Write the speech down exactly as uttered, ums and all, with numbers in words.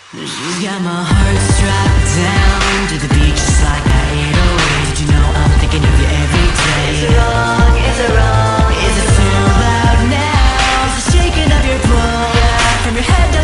She's got my heart strapped down to the beach just like a eight oh eight. Did you know I'm thinking of you every day? Is it wrong? Is it wrong? Is it too loud now? Is it shaking up your bones? Yeah, from your head down